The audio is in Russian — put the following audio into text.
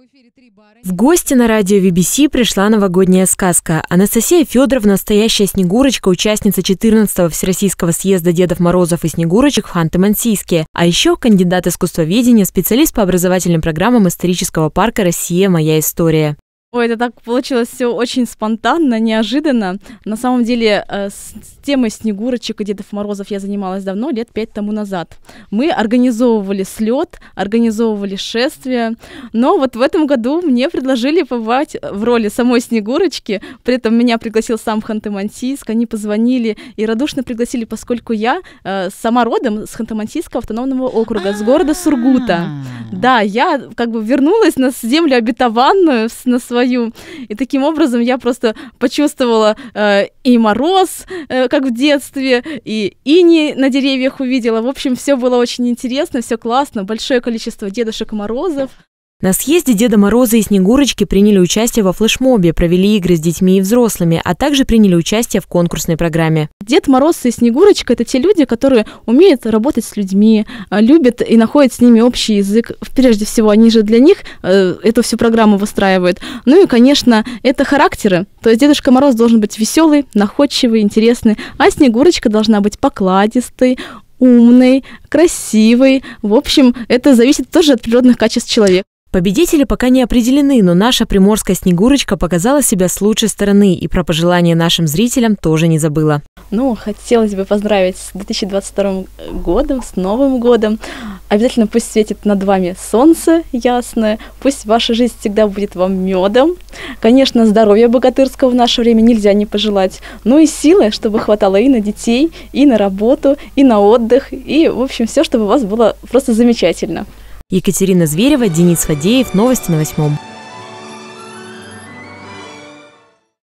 В гости на радио VBC пришла новогодняя сказка. Анастасия Федоровна – настоящая Снегурочка, участница 14-го Всероссийского съезда Дедов Морозов и Снегурочек в Ханты-Мансийске. А еще кандидат искусствоведения, специалист по образовательным программам исторического парка «Россия. Моя история». Ой, это так получилось все очень спонтанно, неожиданно. На самом деле с темой Снегурочек и Дедов Морозов я занималась давно, лет 5 тому назад. Мы организовывали слет, организовывали шествие, но вот в этом году мне предложили побывать в роли самой Снегурочки, при этом меня пригласил сам Ханты-Мансийск, они позвонили и радушно пригласили, поскольку я сама родом с Ханты-Мансийского автономного округа, с города Сургута. Да, я как бы вернулась на землю обетованную, на свою. И таким образом я просто почувствовала и мороз, как в детстве, и иней на деревьях увидела. В общем, все было очень интересно, все классно, большое количество Дедушек Морозов. На съезде Деда Мороза и Снегурочки приняли участие во флешмобе, провели игры с детьми и взрослыми, а также приняли участие в конкурсной программе. Дед Мороз и Снегурочка – это те люди, которые умеют работать с людьми, любят и находят с ними общий язык. Прежде всего, они же для них эту всю программу выстраивают. Ну и, конечно, это характеры. То есть Дедушка Мороз должен быть веселый, находчивый, интересный, а Снегурочка должна быть покладистой, умной, красивой. В общем, это зависит тоже от природных качеств человека. Победители пока не определены, но наша приморская Снегурочка показала себя с лучшей стороны и про пожелания нашим зрителям тоже не забыла. Ну, хотелось бы поздравить с 2022 годом, с Новым годом. Обязательно пусть светит над вами солнце ясное, пусть ваша жизнь всегда будет вам медом. Конечно, здоровья богатырского в наше время нельзя не пожелать, но и силы, чтобы хватало и на детей, и на работу, и на отдых, и, в общем, все, чтобы у вас было просто замечательно. Екатерина Зверева, Денис Фадеев. Новости на 8.